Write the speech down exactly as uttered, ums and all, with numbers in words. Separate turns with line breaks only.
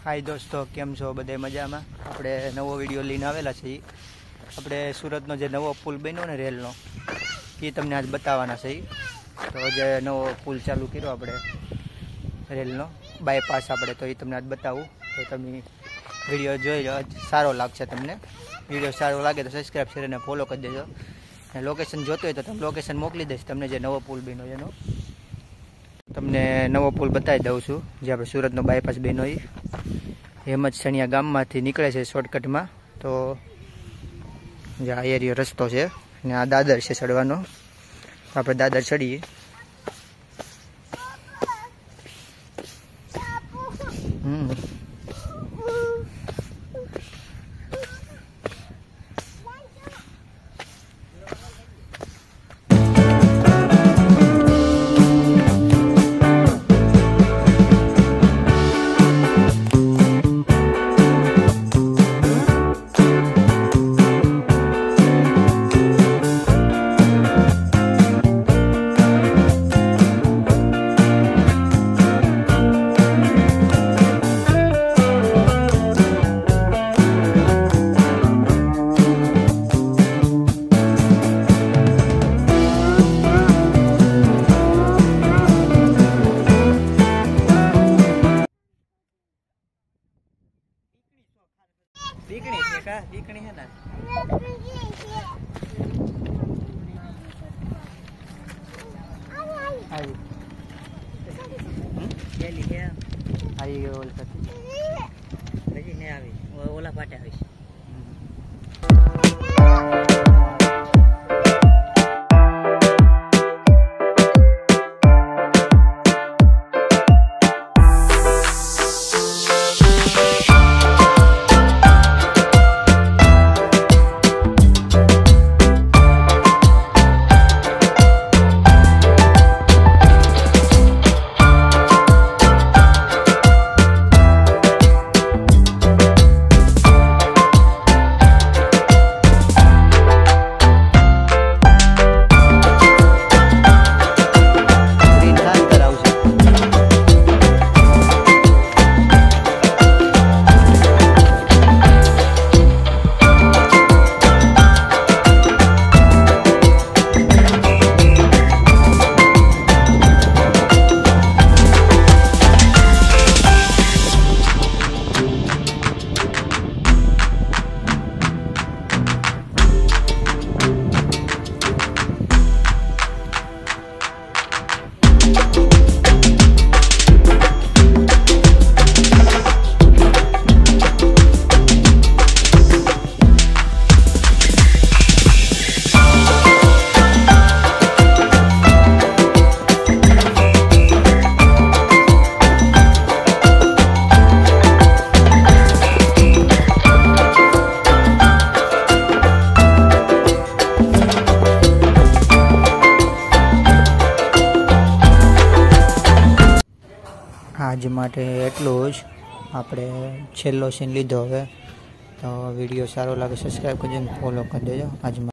हाय दोस्तों, केम छो बधाय मजामां। આપણે નવો વિડિયો લઈને આવેલા છે। આપણે સુરતનો જે નવો પુલ બન્યો ને રેલનો, એ તમને આજ બતાવવાના છે। તો જે નવો પુલ ચાલુ કર્યો આપણે રેલનો બાયપાસ, આપણે તો એ તમને આજ બતાવું। તો તમે વિડિયો જોઈ લો, સારો લાગશે તમને। વિડિયો સારો લાગે તો સબસ્ક્રાઇબ શેર અને ફોલો કરી દેજો। અને લોકેશન જોતો હોય તો તમે લોકેશન મોકલી દઈશ તમને, જે નવો પુલ બન્યો એનો તમને નવો પુલ બતાવી દઉં છું। જે આપણે સુરતનો બાયપાસ બન્યો એ હેમત સણિયા ગામમાંથી નીકળે છે શોર્ટકટમાં। તો જે આ એરિયો રસ્તો છે ને આ દાદર છે ચડવાનો, આપણે દાદર ચડીએ। હમ દીકણી છે કા દીકણી છે ને આવી ગેલી કે આવી ગયો ઓલ કરતી હજી ને આવી ઓલા પાટે આવીશ। આજ માટે એટલું જ। આપણે છેલ્લો સીન લીધો। હવે તો વિડીયો સારો લાગે સબસ્ક્રાઈબ કરજો, ફોલો કરી દેજો। આજ